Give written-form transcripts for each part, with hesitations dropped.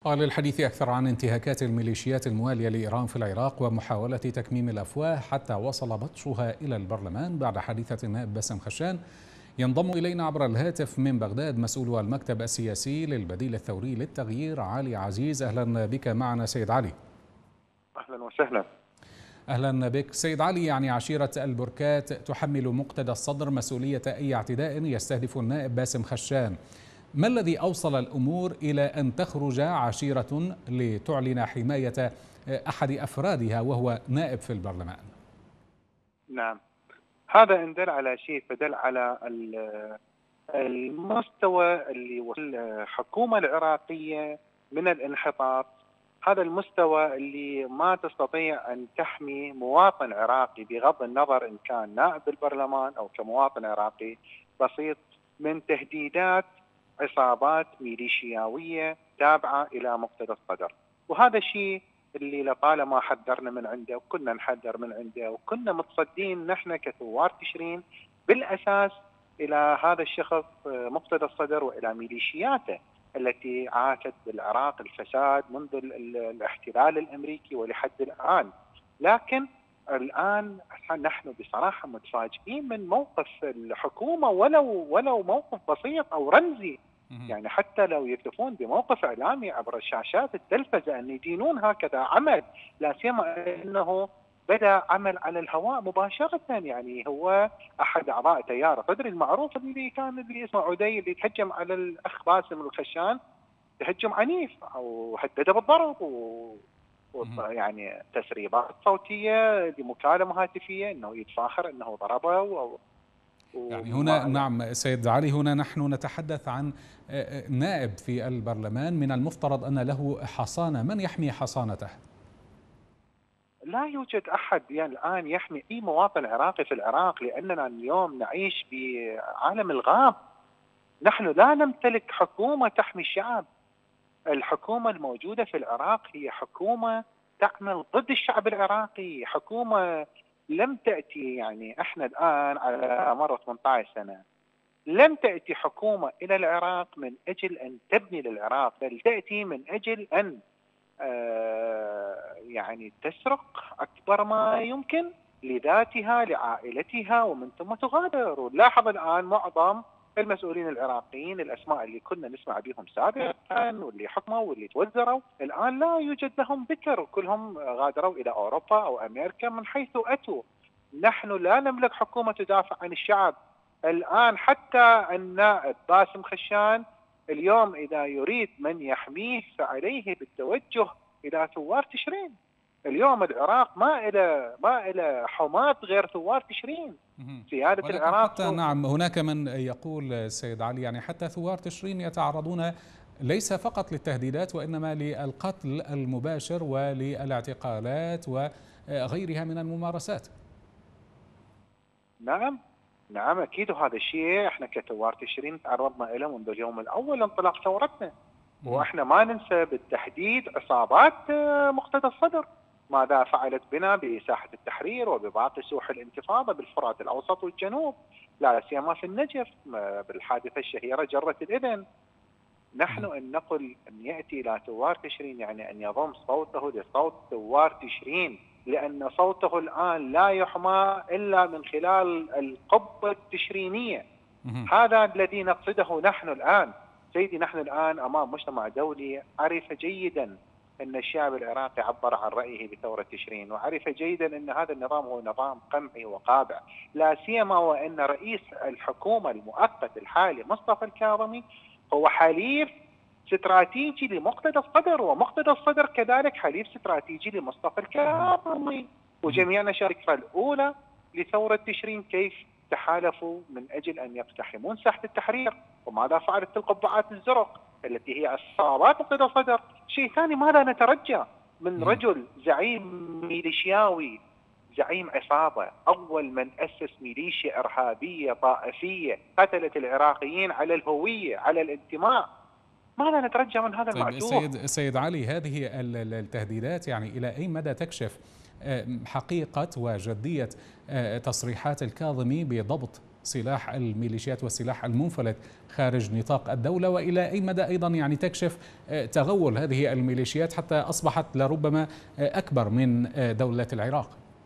للحديث أكثر عن انتهاكات الميليشيات الموالية لإيران في العراق ومحاولة تكميم الأفواه حتى وصل بطشها إلى البرلمان بعد حادثة النائب باسم خشان، ينضم إلينا عبر الهاتف من بغداد مسؤول المكتب السياسي للبديل الثوري للتغيير علي عزيز. أهلا بك معنا سيد علي. أهلا وسهلا. أهلا بك سيد علي. يعني عشيرة البركات تحمل مقتدى الصدر مسؤولية أي اعتداء يستهدف النائب باسم خشان. ما الذي أوصل الأمور إلى أن تخرج عشيرة لتعلن حماية أحد أفرادها وهو نائب في البرلمان؟ نعم، هذا إن دل على شيء فدل على المستوى اللي وصل الحكومة العراقية من الانحطاط. هذا المستوى اللي ما تستطيع أن تحمي مواطن عراقي بغض النظر إن كان نائب البرلمان أو كمواطن عراقي بسيط من تهديدات عصابات ميليشياوية تابعة إلى مقتدى الصدر. وهذا الشيء اللي لطالما حذرنا من عنده وكنا نحذر من عنده وكنا متصدين نحن كثوار تشرين بالأساس إلى هذا الشخص مقتدى الصدر وإلى ميليشياته التي عاشت بالعراق الفساد منذ الاحتلال الأمريكي ولحد الآن. لكن الآن نحن بصراحة متفاجئين من موقف الحكومة ولو موقف بسيط أو رمزي. يعني حتى لو يكتفون بموقف إعلامي عبر شاشات التلفزة أن يدينون هكذا عمل، لا سيما أنه بدأ عمل على الهواء مباشرة. يعني هو أحد أعضاء تيار قدر المعروف اللي اسمه عدي اللي تهجم على الأخ باسم الخشان تهجم عنيف أو هدده بالضرب يعني تسريبات صوتية لمكالمة هاتفية أنه يتفاخر أنه ضربه يعني هنا نعم سيد علي، هنا نحن نتحدث عن نائب في البرلمان من المفترض أن له حصانة. من يحمي حصانته؟ لا يوجد أحد يعني الآن يحمي أي مواطن عراقي في العراق، لأننا اليوم نعيش بعالم الغاب. نحن لا نمتلك حكومة تحمي الشعب. الحكومة الموجودة في العراق هي حكومة تعمل ضد الشعب العراقي، حكومة لم تأتي. يعني احنا الآن على مر 18 سنة لم تأتي حكومة إلى العراق من أجل أن تبني للعراق، بل تأتي من أجل أن يعني تسرق أكبر ما يمكن لذاتها لعائلتها ومن ثم تغادر. ولاحظ الآن معظم المسؤولين العراقيين الأسماء اللي كنا نسمع بهم سابقا واللي حكموا واللي توزروا الآن لا يوجد لهم ذكر، كلهم غادروا إلى أوروبا أو أمريكا من حيث أتوا. نحن لا نملك حكومة تدافع عن الشعب. الآن حتى النائب باسم خشان اليوم إذا يريد من يحميه فعليه بالتوجه إلى ثوار تشرين. اليوم العراق ما إلى حماة غير ثوار تشرين. سيادة العراق حتى نعم هناك من يقول سيد علي يعني حتى ثوار تشرين يتعرضون ليس فقط للتهديدات وإنما للقتل المباشر وللاعتقالات وغيرها من الممارسات. نعم أكيد، وهذا الشيء احنا كثوار تشرين تعرضنا له منذ اليوم الأول لانطلاق ثورتنا. واحنا ما ننسى بالتحديد عصابات مقتدى الصدر ماذا فعلت بنا بساحة التحرير وبباقي سوح الانتفاضة بالفرات الأوسط والجنوب، لا سيما في النجف بالحادثة الشهيرة جرة الإذن. نحن أن نقل أن يأتي إلى ثوار تشرين يعني أن يضم صوته لصوت ثوار تشرين، لأن صوته الآن لا يحمى إلا من خلال القبة التشرينية. هذا الذي نقصده نحن الآن. سيدي نحن الآن أمام مجتمع دولي عرف جيدا أن الشعب العراقي عبر عن رأيه بثورة تشرين، وعرف جيدا أن هذا النظام هو نظام قمعي وقابع، لا سيما وأن رئيس الحكومة المؤقت الحالي مصطفى الكاظمي هو حليف استراتيجي لمقتدى الصدر، ومقتدى الصدر كذلك حليف استراتيجي لمصطفى الكاظمي. وجميعنا شاركنا الأولى لثورة تشرين كيف تحالفوا من أجل أن يقتحمون ساحة التحرير، وماذا فعلت القبعات الزرق التي هي عصابات مقتدى الصدر. شيء ثاني، ماذا نترجى من رجل زعيم ميليشياوي زعيم عصابة أول من أسس ميليشيا إرهابية طائفية قتلت العراقيين على الهوية على الانتماء؟ ماذا نترجى من هذا المعتوه؟ سيد علي، هذه التهديدات يعني إلى أي مدى تكشف حقيقة وجدية تصريحات الكاظمي بضبط سلاح الميليشيات والسلاح المنفلت خارج نطاق الدولة، وإلى أي مدى أيضا يعني تكشف تغول هذه الميليشيات حتى أصبحت لربما أكبر من دولة العراق؟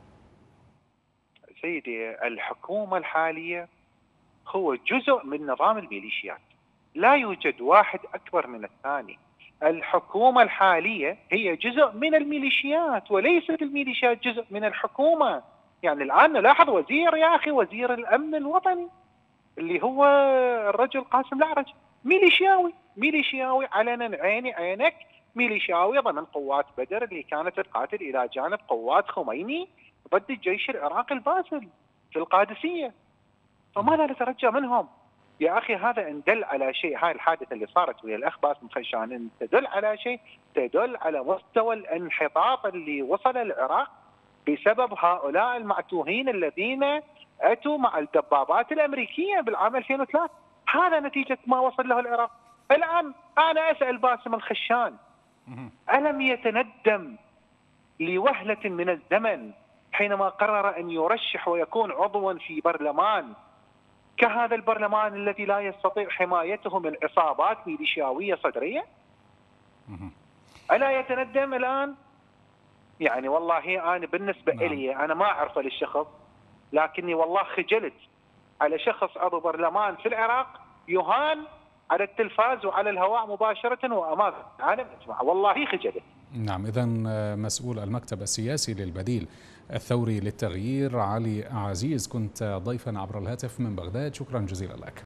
سيدي، الحكومة الحالية هو جزء من نظام الميليشيات، لا يوجد واحد أكبر من الثاني. الحكومة الحالية هي جزء من الميليشيات وليست الميليشيات جزء من الحكومة. يعني الآن نلاحظ وزير، يا أخي وزير الأمن الوطني اللي هو الرجل قاسم الأعرج ميليشياوي علنا، عيني عينك، ميليشياوي ضمن قوات بدر اللي كانت تقاتل إلى جانب قوات خميني ضد الجيش العراقي الباسل في القادسية. فماذا نترجى منهم؟ يا أخي هذا إن دل على شيء، هاي الحادثة اللي صارت ويا الأخ باسم خشان إن تدل على شيء، تدل على مستوى الانحطاط اللي وصل العراق بسبب هؤلاء المعتوهين الذين أتوا مع الدبابات الأمريكية بالعام 2003. هذا نتيجة ما وصل له العراق. الآن أنا أسأل باسم الخشان، ألم يتندم لوهلة من الزمن حينما قرر أن يرشح ويكون عضوا في برلمان كهذا البرلمان الذي لا يستطيع حمايته من عصابات ميليشياوية صدرية؟ ألا يتندم الآن؟ يعني والله أنا بالنسبة لي أنا ما أعرفه للشخص، لكني والله خجلت على شخص عضو برلمان في العراق يهان على التلفاز وعلى الهواء مباشرة وأمام العالم أجمع، والله خجلت. نعم، إذن مسؤول المكتب السياسي للبديل الثوري للتغيير علي عزيز كنت ضيفا عبر الهاتف من بغداد، شكرا جزيلا لك.